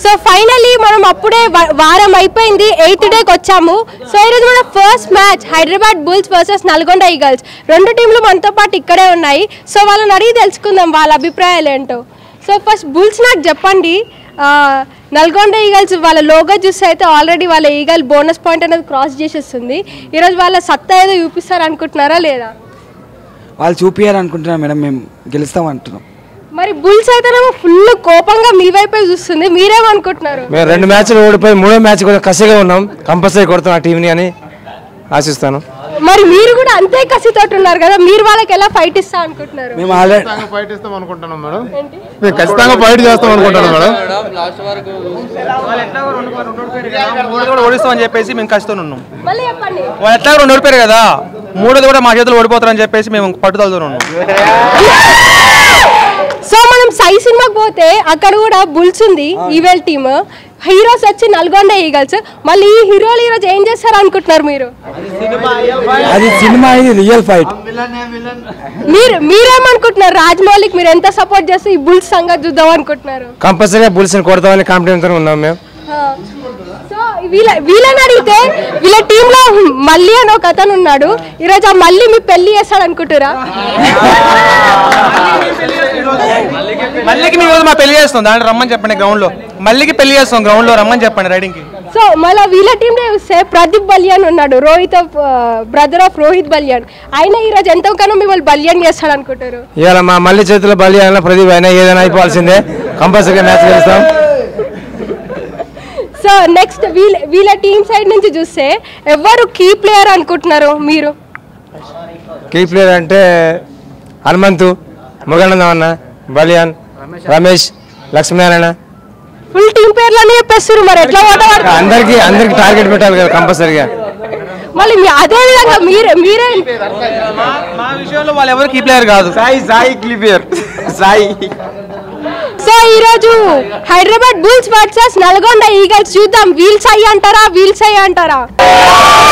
So finally మనం అప్పుడే వారం అయిపోయింది, 8th డేకి వచ్చాము. సో ఈరోజు మన first match Hyderabad bulls versus Nalgonda eagles. రెండు టీంలు మనతో పాటు ఇక్కడే ఉన్నాయి. సో వాళ్ళని అడిగి తెలుసుకుందాం వాళ్ళ అభిప్రాయాలు ఏంటో. సో ఫస్ట్ బుల్స్ నాకు చెప్పండి, నల్గొండ ఈగల్స్ వాళ్ళ లోగో చూస్తే అయితే ఆల్రెడీ వాళ్ళ ఈగల్ బోనస్ పాయింట్ అనేది క్రాస్ చేసేస్తుంది. ఈరోజు వాళ్ళ సత్తా ఏదో చూపిస్తారు అనుకుంటున్నారా లేదా? వాళ్ళు చూపించారనుకుంటున్నాం మేడం, మేము గెలుస్తాం అంటున్నాం. మరి బుల్స్ అయితేనేమో ఫుల్ కోపంగా మీ వైపే చూస్తుంది, మీరేమనుకుంటున్నారు? మేము 2 మ్యాచ్లు ఓడిపోయి 3వ మ్యాచ్ కూడా కసిగా ఉన్నాం, కంపల్సరీ కొడతాం ఆ టీంని అని ఆశిస్తాను. మరి మీరు కూడా అంతే కసితో ఉన్నారు కదా, మీరు వాళ్ళకి ఎలా ఫైట్ ఇస్తా అనుకుంటున్నారు? మేము ఆల్రెడీ ఫైట్ ఇస్తాం అనుకుంటున్నాం మేడం, మేము ఖచ్చితంగా ఫైట్ చేస్తాం అనుకుంటున్నాం మేడం. ఓడిస్తామని చెప్పేసి మేము కష్టం ఉన్నాం. మళ్ళీ చెప్పండి. వాళ్ళు ఎట్లా 2 ఓడిపోయారు కదా, 3ది కూడా మా చేతులు ఓడిపోతారని చెప్పేసి మేము పట్టుదలతో ఉన్నాం. సో మనం సై సినిమాకి పోతే అక్కడ కూడా బుల్స్ ఉంది ఈవెల్ టీమ్, హీరోస్ వచ్చి నల్గొండ ఈగల్స్. మళ్ళీ ఈ హీరోలు ఈరోజు ఏం చేస్తారు అనుకుంటున్నారు మీరు? అది సినిమా, ఇది రియల్ ఫైట్. మీరేమనుకుంటున్నారు? రాజమౌళికి మీరు ఎంత సపోర్ట్ చేస్తే ఈ బుల్స్ సంగతి చూద్దాం అనుకుంటున్నారు? కంపల్సరీ బుల్స్ కొడతామని కాన్ఫిడెన్స్ తో ఉన్నాం మేము. సో వీళ్ళని అడిగితే వీళ్ళ టీమ్ లో మళ్ళీ అని ఒక అతను ఉన్నాడు, ఈరోజు ఆ మళ్ళీ మీ పెళ్లి చేస్తాడు అనుకుంటారా? మళ్ళీకి మేము మా పెళ్లి చేస్తాం, దాంట్లో రమ్మని చెప్పండి గ్రౌండ్ లో. మళ్ళీకి పెళ్లి చేస్తాం గ్రౌండ్ లో, రమ్మని చెప్పండి రైడింగ్ కి. సో మళ్ళీ వీళ్ళ టీమ్ లో చూస్తే ప్రదీప్ బలియాన్ ఉన్నాడు, బ్రదర్ ఆఫ్ రోహిత్ బలియాన్. ఆయన ఈరోజు ఎంతగానో మిమ్మల్ని బలియాన్ చేస్తాడు అనుకుంటారు? ఇవాళ మా మళ్ళీ చేతిలో బలియాన్ ప్రదీప్ అయినా ఏదైనా అయిపోవాల్సిందే, కంపల్సరీగా మ్యాచ్ గెలుస్తాం. సో నెక్స్ట్ వీళ్ళ టీమ్ సైడ్ నుంచి చూస్తే ఎవరు కీ ప్లేయర్ అనుకుంటున్నారు మీరు? కీ ప్లేయర్ అంటే హనుమంతు, మురళీధరన్ అన్న, బలియాన్, రమేష్, లక్ష్మీనారాయణ. ఫుల్ టీమ్ పేర్లని చెప్పేస్తారు, మరి ఎట్లా ఓటవాడు? అందరికి టార్గెట్ పెట్టాలి కదా కంపల్సరీగా. మళ్ళీ అదే విధంగా మీరే మా విషయంలో వాళ్ళు ఎవరు కీ ప్లేయర్ కాదు. Sai key player Sai. So ఈరోజు Hyderabad bulls versus Nalgonda eagles చూద్దాం, వీల్స్ అయ్యి అంటారా వీల్స్ అయ్యి అంటారా?